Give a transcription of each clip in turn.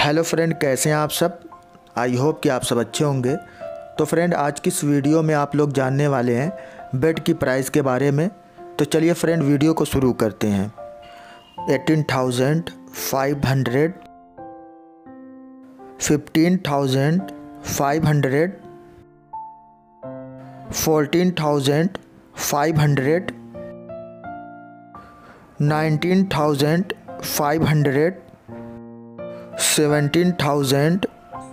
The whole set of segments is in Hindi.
हेलो फ्रेंड, कैसे हैं आप सब। आई होप कि आप सब अच्छे होंगे। तो फ्रेंड, आज की इस वीडियो में आप लोग जानने वाले हैं बेड की प्राइस के बारे में। तो चलिए फ्रेंड, वीडियो को शुरू करते हैं। 18,500, 15,500, 14,500, 19,500, 17,000,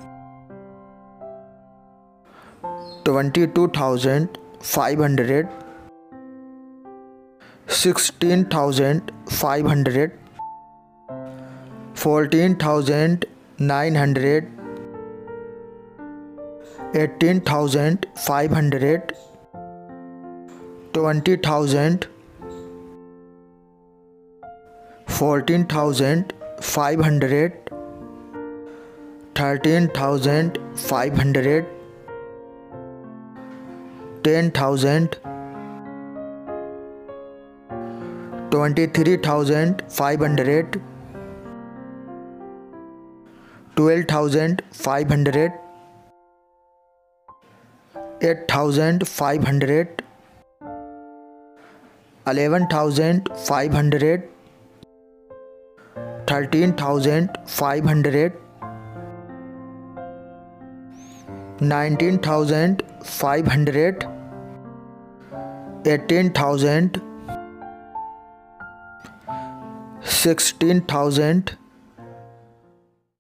22,500, 16,500, 14,900, 18,500, 20,000, 14,500, 13,500, 10,000, 23,500, 12,500, 8,500, 11,500, 13,500, 19,500, 18,000, 16,000,